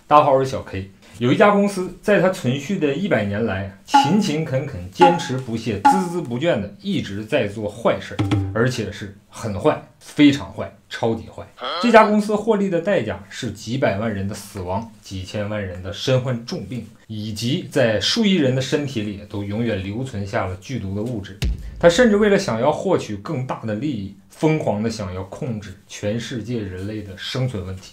大家好，我是小 K。有一家公司在它存续的100年来，勤勤恳恳、坚持不懈、孜孜不倦的一直在做坏事，而且是很坏、非常坏、超级坏。这家公司获利的代价是几百万人的死亡、几千万人的身患重病，以及在数亿人的身体里都永远留存下了剧毒的物质。他甚至为了想要获取更大的利益，疯狂的想要控制全世界人类的生存问题。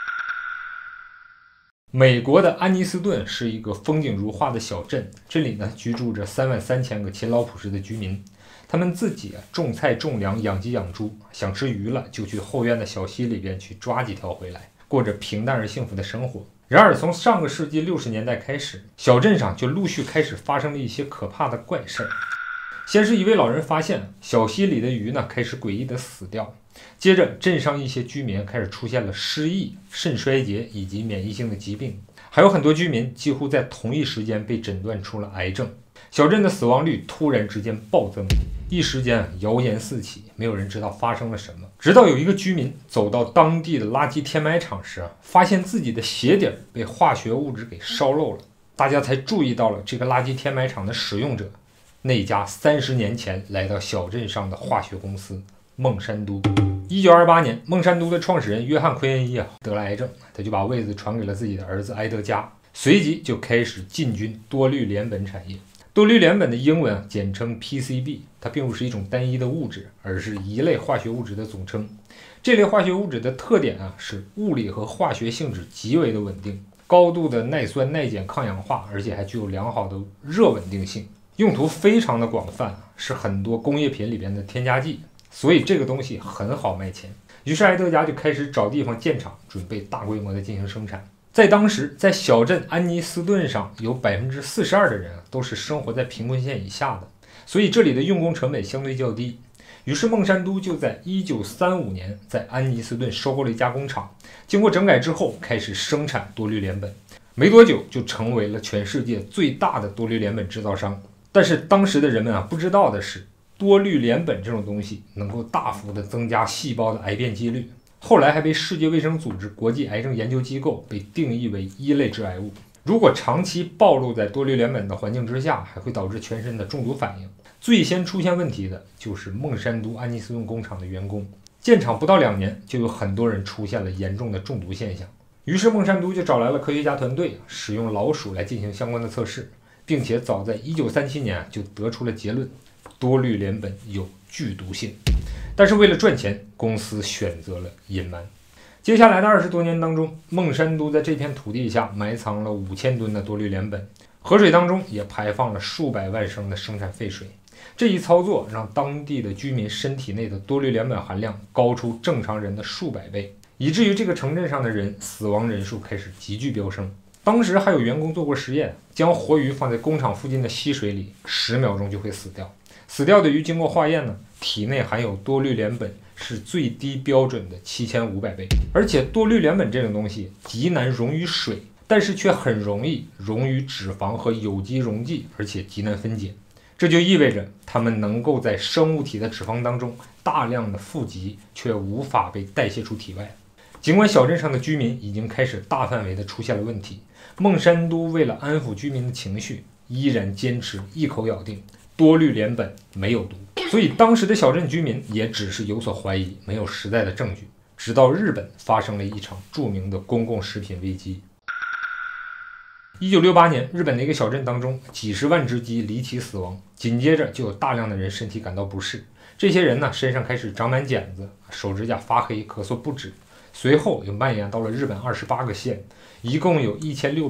美国的安妮斯顿是一个风景如画的小镇，这里呢居住着33000个勤劳朴实的居民，他们自己种菜种粮、养鸡养猪，想吃鱼了就去后院的小溪里边去抓几条回来，过着平淡而幸福的生活。然而从上个世纪60年代开始，小镇上就陆续开始发生了一些可怕的怪事儿。先是一位老人发现小溪里的鱼呢开始诡异的死掉，接着镇上一些居民开始出现了失忆、肾衰竭以及免疫性的疾病，还有很多居民几乎在同一时间被诊断出了癌症。小镇的死亡率突然之间暴增，一时间谣言四起，没有人知道发生了什么。直到有一个居民走到当地的垃圾填埋场时，发现自己的鞋底被化学物质给烧漏了，大家才注意到了这个垃圾填埋场的使用者，那家30年前来到小镇上的化学公司孟山都。1928年，孟山都的创始人约翰·奎恩伊得了癌症，他就把位子传给了自己的儿子埃德加，随即就开始进军多氯联苯产业。多氯联苯的英文简称 PCB， 它并不是一种单一的物质，而是一类化学物质的总称。这类化学物质的特点是物理和化学性质极为的稳定，高度的耐酸、耐碱、抗氧化，而且还具有良好的热稳定性，用途非常的广泛，是很多工业品里边的添加剂，所以这个东西很好卖钱。于是埃德加就开始找地方建厂，准备大规模的进行生产。在当时，在小镇安妮斯顿上有42%的人都是生活在贫困线以下的，所以这里的用工成本相对较低。于是孟山都就在1935年在安妮斯顿收购了一家工厂，经过整改之后开始生产多氯联苯，没多久就成为了全世界最大的多氯联苯制造商。但是当时的人们不知道的是，多氯联苯这种东西能够大幅的增加细胞的癌变几率，后来还被世界卫生组织国际癌症研究机构被定义为1类致癌物。如果长期暴露在多氯联苯的环境之下，还会导致全身的中毒反应。最先出现问题的就是孟山都安妮斯顿工厂的员工，建厂不到2年，就有很多人出现了严重的中毒现象。于是孟山都就找来了科学家团队，使用老鼠来进行相关的测试，并且早在1937年就得出了结论，多氯联苯有剧毒性。但是为了赚钱，公司选择了隐瞒。接下来的20多年当中，孟山都在这片土地下埋藏了5000吨的多氯联苯，河水当中也排放了数百万升的生产废水。这一操作让当地的居民身体内的多氯联苯含量高出正常人的数百倍，以至于这个城镇上的人死亡人数开始急剧飙升。当时还有员工做过实验，将活鱼放在工厂附近的溪水里，10秒钟就会死掉。死掉的鱼经过化验呢，体内含有多氯联苯是最低标准的7500倍。而且多氯联苯这种东西极难溶于水，但是却很容易溶于脂肪和有机溶剂，而且极难分解。这就意味着它们能够在生物体的脂肪当中大量的富集，却无法被代谢出体外。尽管小镇上的居民已经开始大范围的出现了问题，孟山都为了安抚居民的情绪，依然坚持一口咬定多氯联苯没有毒。所以当时的小镇居民也只是有所怀疑，没有实在的证据。直到日本发生了一场著名的公共食品危机。1968年，日本的一个小镇当中，几十万只鸡离奇死亡，紧接着就有大量的人身体感到不适。这些人呢，身上开始长满茧子，手指甲发黑，咳嗽不止。随后又蔓延到了日本28个县，一共有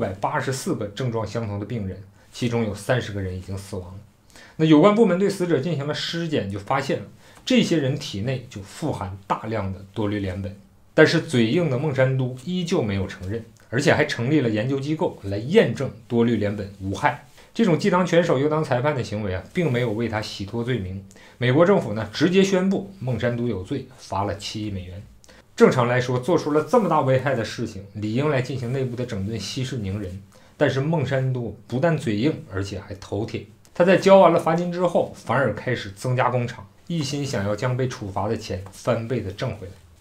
1684个症状相同的病人，其中有30个人已经死亡了。那有关部门对死者进行了尸检，就发现了这些人体内就富含大量的多氯联苯。但是嘴硬的孟山都依旧没有承认，而且还成立了研究机构来验证多氯联苯无害。这种既当拳手又当裁判的行为并没有为他洗脱罪名。美国政府呢，直接宣布孟山都有罪，罚了7亿美元。正常来说，做出了这么大危害的事情，理应来进行内部的整顿，息事宁人。但是孟山都不但嘴硬，而且还头铁。他在交完了罚金之后，反而开始增加工厂，一心想要将被处罚的钱翻倍的挣回来。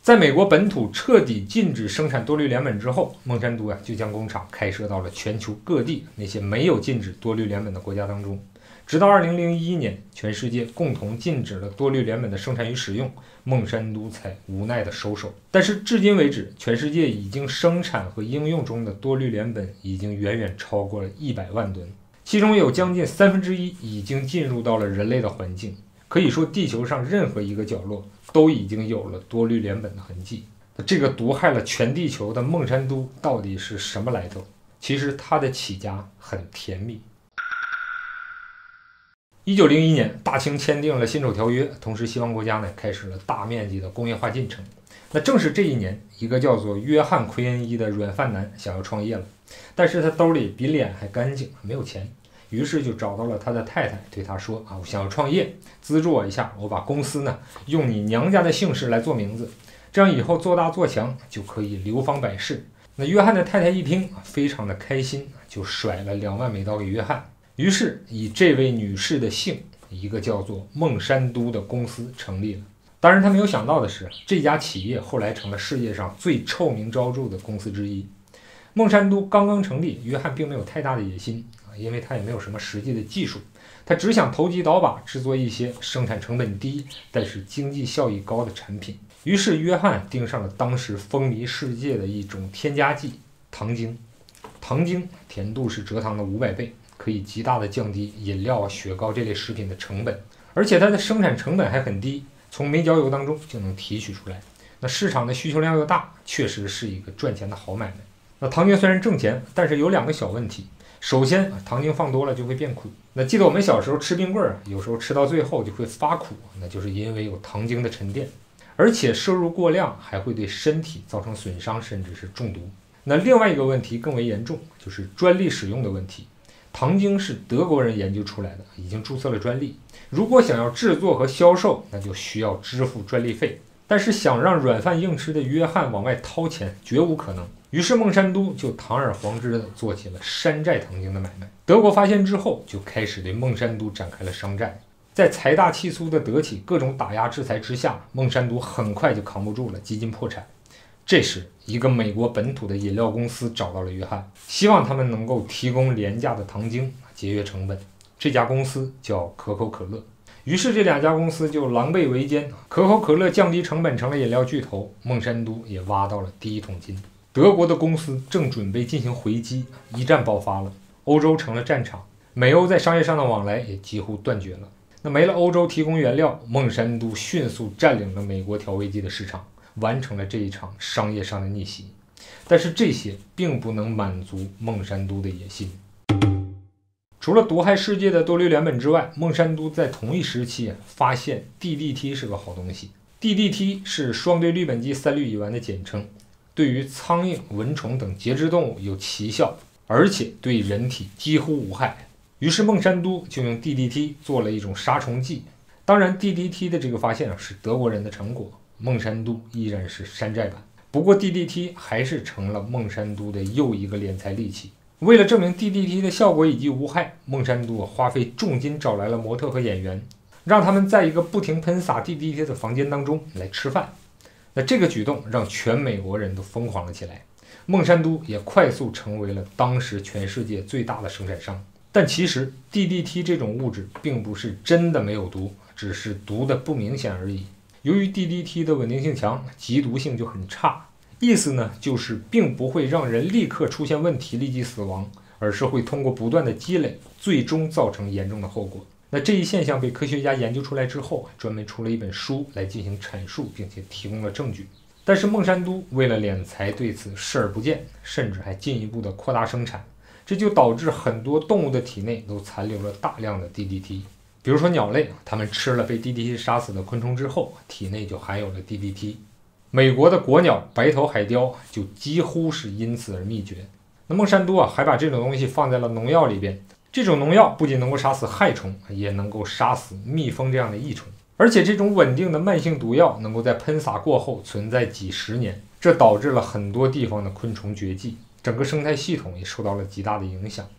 在美国本土彻底禁止生产多氯联苯之后，孟山都就将工厂开设到了全球各地那些没有禁止多氯联苯的国家当中。直到2001年，全世界共同禁止了多氯联苯的生产与使用，孟山都才无奈的收手。但是至今为止，全世界已经生产和应用中的多氯联苯已经远远超过了100万吨，其中有将近1/3已经进入到了人类的环境。可以说，地球上任何一个角落都已经有了多氯联苯的痕迹。这个毒害了全地球的孟山都到底是什么来头？其实它的起家很甜蜜。1901年，大清签订了辛丑条约，同时西方国家开始了大面积的工业化进程。那正是这一年，一个叫做约翰·奎恩伊的软饭男想要创业了，但是他兜里比脸还干净，没有钱。于是就找到了他的太太，对他说我想要创业，资助我一下，我把公司用你娘家的姓氏来做名字，这样以后做大做强就可以流芳百世。那约翰的太太一听非常的开心，就甩了2万美刀给约翰，于是以这位女士的姓，一个叫做孟山都的公司成立了。当然他没有想到的是，这家企业后来成了世界上最臭名昭著的公司之一。孟山都刚刚成立，约翰并没有太大的野心，因为他也没有什么实际的技术，他只想投机倒把，制作一些生产成本低但是经济效益高的产品。于是约翰盯上了当时风靡世界的一种添加剂糖精。糖精甜度是蔗糖的500倍，可以极大的降低饮料雪糕这类食品的成本，而且它的生产成本还很低，从煤焦油当中就能提取出来。那市场的需求量又大，确实是一个赚钱的好买卖。那糖精虽然挣钱，但是有2个小问题。首先，糖精放多了就会变苦。那记得我们小时候吃冰棍有时候吃到最后就会发苦，那就是因为有糖精的沉淀，而且摄入过量还会对身体造成损伤，甚至是中毒。那另外一个问题更为严重，就是专利使用的问题。糖精是德国人研究出来的，已经注册了专利，如果想要制作和销售，那就需要支付专利费。但是想让软饭硬吃的约翰往外掏钱绝无可能，于是孟山都就堂而皇之地做起了山寨糖精的买卖。德国发现之后，就开始对孟山都展开了商战。在财大气粗的德企各种打压制裁之下，孟山都很快就扛不住了，几近破产。这时，一个美国本土的饮料公司找到了约翰，希望他们能够提供廉价的糖精，节约成本。这家公司叫可口可乐。于是这2家公司就狼狈为奸，可口可乐降低成本成了饮料巨头，孟山都也挖到了第一桶金。德国的公司正准备进行回击，一战爆发了，欧洲成了战场，美欧在商业上的往来也几乎断绝了。那没了欧洲提供原料，孟山都迅速占领了美国调味剂的市场，完成了这一场商业上的逆袭。但是这些并不能满足孟山都的野心。除了毒害世界的多氯联苯之外，孟山都在同一时期发现 DDT 是个好东西。DDT 是双对氯苯基3氯乙烷的简称，对于苍蝇、蚊虫等节肢动物有奇效，而且对人体几乎无害。于是孟山都就用 DDT 做了一种杀虫剂。当然 DDT 的这个发现是德国人的成果，孟山都依然是山寨版。不过 DDT 还是成了孟山都的又一个敛财利器。为了证明 DDT 的效果以及无害，孟山都花费重金找来了模特和演员，让他们在一个不停喷洒 DDT 的房间当中来吃饭。那这个举动让全美国人都疯狂了起来，孟山都也快速成为了当时全世界最大的生产商。但其实 DDT 这种物质并不是真的没有毒，只是毒的不明显而已。由于 DDT 的稳定性强，缉毒性就很差。意思呢，就是并不会让人立刻出现问题立即死亡，而是会通过不断的积累，最终造成严重的后果。那这一现象被科学家研究出来之后，专门出了一本书来进行阐述，并且提供了证据。但是孟山都为了敛财对此视而不见，甚至还进一步的扩大生产，这就导致很多动物的体内都残留了大量的 DDT。比如说鸟类，它们吃了被 DDT 杀死的昆虫之后，体内就含有了 DDT。美国的国鸟白头海雕就几乎是因此而灭绝。那孟山都还把这种东西放在了农药里边，这种农药不仅能够杀死害虫，也能够杀死蜜蜂这样的益虫，而且这种稳定的慢性毒药能够在喷洒过后存在几十年，这导致了很多地方的昆虫绝迹，整个生态系统也受到了极大的影响。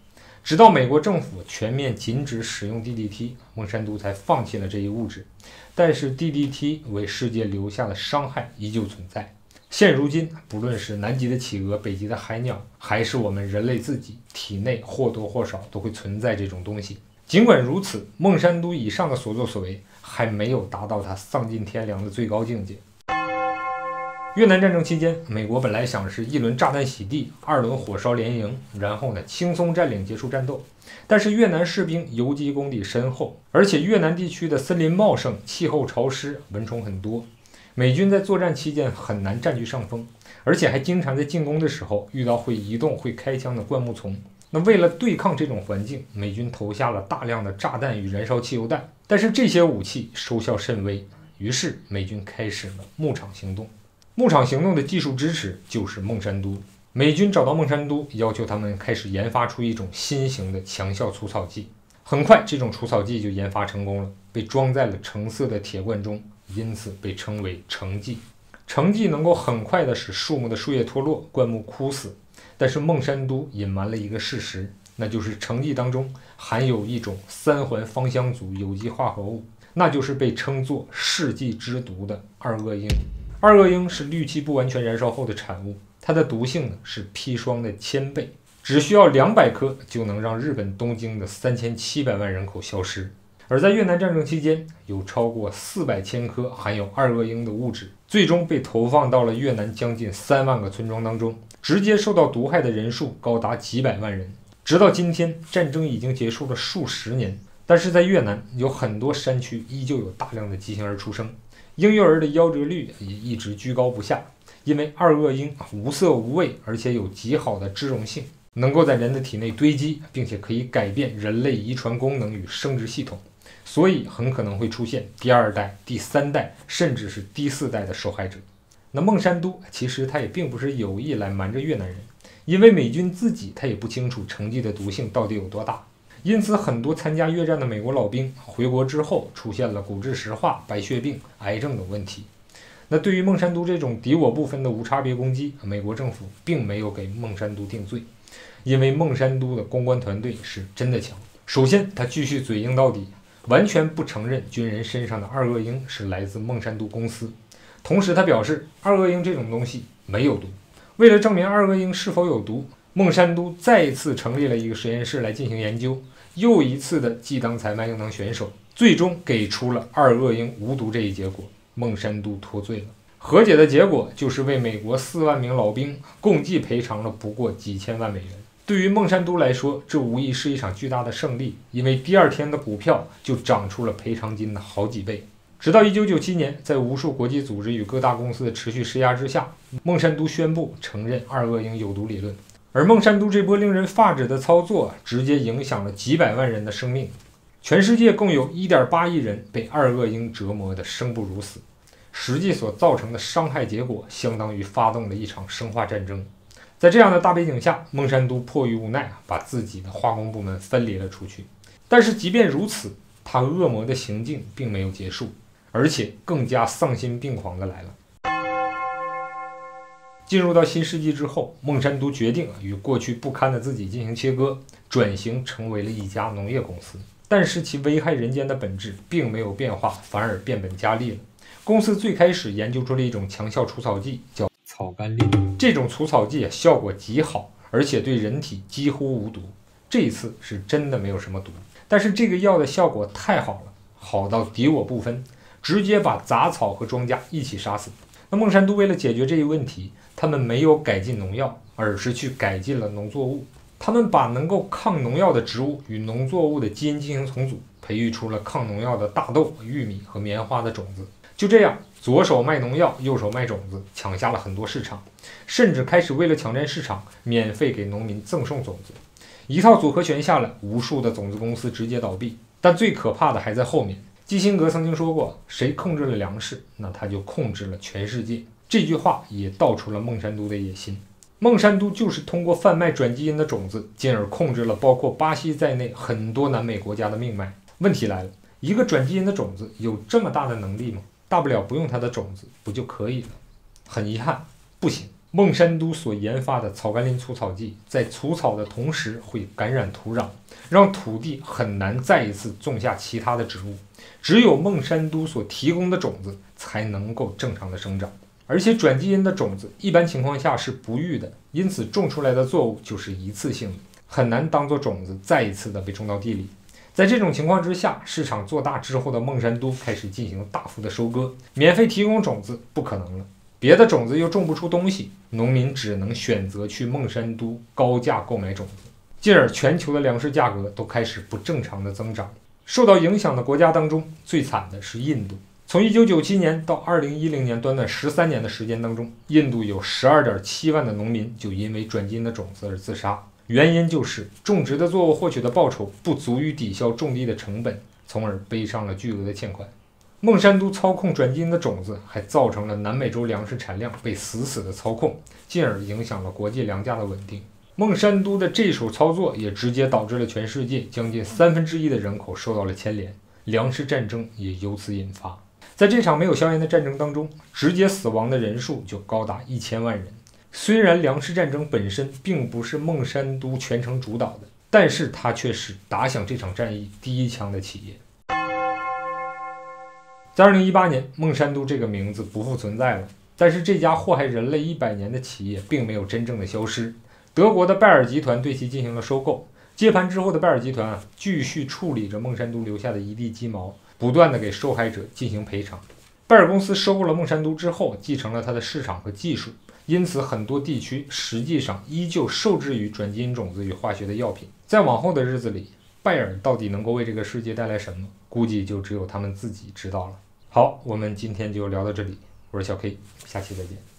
直到美国政府全面禁止使用 DDT， 孟山都才放弃了这一物质。但是 DDT 为世界留下的伤害依旧存在。现如今，不论是南极的企鹅、北极的海鸟，还是我们人类自己，体内或多或少都会存在这种东西。尽管如此，孟山都以上的所作所为还没有达到他丧尽天良的最高境界。越南战争期间，美国本来想是一轮炸弹洗地，二轮火烧连营，然后轻松占领结束战斗。但是越南士兵游击功底深厚，而且越南地区的森林茂盛，气候潮湿，蚊虫很多，美军在作战期间很难占据上风，而且还经常在进攻的时候遇到会移动、会开枪的灌木丛。那为了对抗这种环境，美军投下了大量的炸弹与燃烧汽油弹，但是这些武器收效甚微，于是美军开始了牧场行动。牧场行动的技术支持就是孟山都。美军找到孟山都，要求他们开始研发出一种新型的强效除草剂。很快，这种除草剂就研发成功了，被装在了橙色的铁罐中，因此被称为橙剂。橙剂能够很快地使树木的树叶脱落，灌木枯死。但是孟山都隐瞒了一个事实，那就是橙剂当中含有一种3环芳香族有机化合物，那就是被称作世纪之毒的二恶英。二恶英是氯气不完全燃烧后的产物，它的毒性是砒霜的1000倍，只需要200颗就能让日本东京的3700万人口消失。而在越南战争期间，有超过400千颗含有二恶英的物质，最终被投放到了越南将近3万个村庄当中，直接受到毒害的人数高达几百万人。直到今天，战争已经结束了数十年，但是在越南有很多山区依旧有大量的畸形儿出生，婴幼儿的夭折率也一直居高不下，因为二恶英无色无味，而且有极好的脂溶性，能够在人的体内堆积，并且可以改变人类遗传功能与生殖系统，所以很可能会出现第2代、第3代，甚至是第4代的受害者。那孟山都其实他也并不是有意来瞒着越南人，因为美军自己他也不清楚橙剂的毒性到底有多大，因此很多参加越战的美国老兵回国之后出现了骨质石化、白血病、癌症等问题。那对于孟山都这种敌我不分的无差别攻击，美国政府并没有给孟山都定罪，因为孟山都的公关团队是真的强。首先，他继续嘴硬到底，完全不承认军人身上的二恶英是来自孟山都公司。同时，他表示二恶英这种东西没有毒。为了证明二恶英是否有毒，孟山都再一次成立了一个实验室来进行研究，又一次的既当裁判又当选手，最终给出了二恶英无毒这一结果。孟山都脱罪了。和解的结果就是为美国4万名老兵共计赔偿了不过几千万美元。对于孟山都来说，这无疑是一场巨大的胜利，因为第2天的股票就涨出了赔偿金的好几倍。直到1997年，在无数国际组织与各大公司的持续施压之下，孟山都宣布承认二恶英有毒理论。而孟山都这波令人发指的操作，直接影响了几百万人的生命。全世界共有 1.8 亿人被二恶英折磨得生不如死，实际所造成的伤害结果相当于发动了一场生化战争。在这样的大背景下，孟山都迫于无奈，把自己的化工部门分离了出去。但是即便如此，他恶魔的行径并没有结束，而且更加丧心病狂的来了。进入到新世纪之后，孟山都决定与过去不堪的自己进行切割，转型成为了一家农业公司。但是其危害人间的本质并没有变化，反而变本加厉了。公司最开始研究出了一种强效除草剂，叫草甘膦。这种除草剂效果极好，而且对人体几乎无毒。这一次是真的没有什么毒，但是这个药的效果太好了，好到敌我不分，直接把杂草和庄稼一起杀死。那孟山都为了解决这一问题，他们没有改进农药，而是去改进了农作物。他们把能够抗农药的植物与农作物的基因进行重组，培育出了抗农药的大豆、玉米和棉花的种子。就这样，左手卖农药，右手卖种子，抢下了很多市场，甚至开始为了抢占市场，免费给农民赠送种子。一套组合拳下来，无数的种子公司直接倒闭。但最可怕的还在后面。基辛格曾经说过，谁控制了粮食，那他就控制了全世界。这句话也道出了孟山都的野心。孟山都就是通过贩卖转基因的种子，进而控制了包括巴西在内很多南美国家的命脉。问题来了，一个转基因的种子有这么大的能力吗？大不了不用它的种子不就可以了？很遗憾，不行。 孟山都所研发的草甘膦除草剂，在除草的同时会感染土壤，让土地很难再一次种下其他的植物。只有孟山都所提供的种子才能够正常的生长。而且转基因的种子一般情况下是不育的，因此种出来的作物就是一次性的，很难当做种子再一次的被种到地里。在这种情况之下，市场做大之后的孟山都开始进行大幅的收割，免费提供种子不可能了，别的种子又种不出东西，农民只能选择去孟山都高价购买种子，进而全球的粮食价格都开始不正常的增长。受到影响的国家当中，最惨的是印度。从1997年到2010年短短13年的时间当中，印度有12.7万的农民就因为转基因的种子而自杀。原因就是种植的作物获取的报酬不足以抵消种地的成本，从而背上了巨额的欠款。孟山都操控转基因的种子，还造成了南美洲粮食产量被死死的操控，进而影响了国际粮价的稳定。孟山都的这手操作也直接导致了全世界将近1/3的人口受到了牵连，粮食战争也由此引发。在这场没有硝烟的战争当中，直接死亡的人数就高达1000万人。虽然粮食战争本身并不是孟山都全程主导的，但是它却是打响这场战役第一枪的企业。在2018年，孟山都这个名字不复存在了，但是这家祸害人类100年的企业并没有真正的消失。德国的拜耳集团对其进行了收购，接盘之后的拜耳集团继续处理着孟山都留下的一地鸡毛，不断的给受害者进行赔偿。拜耳公司收购了孟山都之后，继承了它的市场和技术，因此很多地区实际上依旧受制于转基因种子与化学的药品。在往后的日子里，拜耳到底能够为这个世界带来什么，估计就只有他们自己知道了。好，我们今天就聊到这里，我是小 K，下期再见。